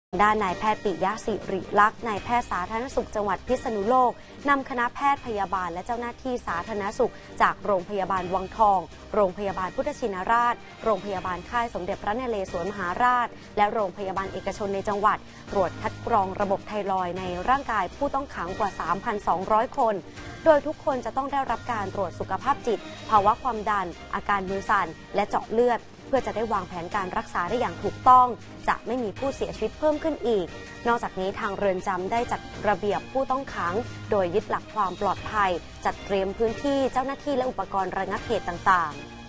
ด้านนายแพทย์ปิยะศิริลักษณ์นายแพทย์สาธารณสุขจังหวัดพิษณุโลกนำคณะแพทย์พยาบาลและเจ้าหน้าที่สาธารณสุขจากโรงพยาบาลวังทองโรงพยาบาลพุทธชินราชโรงพยาบาลค่ายสมเด็จพระนเรศวรมหาราชและโรงพยาบาลเอกชนในจังหวัดตรวจคัดกรองระบบไทรอยด์ในร่างกายผู้ต้องขังกว่า 3,200 คนโดยทุกคนจะต้องได้รับการตรวจสุขภาพจิตภาวะความดันอาการมือสั่นและเจาะเลือดเพื่อจะได้วางแผนการรักษาได้อย่างถูกต้องจะไม่มีผู้เสียชีวิตเพิ่มขึ้นอีกนอกจากนี้ทางเรือนจำได้จัดระเบียบผู้ต้องขังโดยยึดหลักความปลอดภัยจัดเตรียมพื้นที่เจ้าหน้าที่และอุปกรณ์ระงับเหตุต่างๆ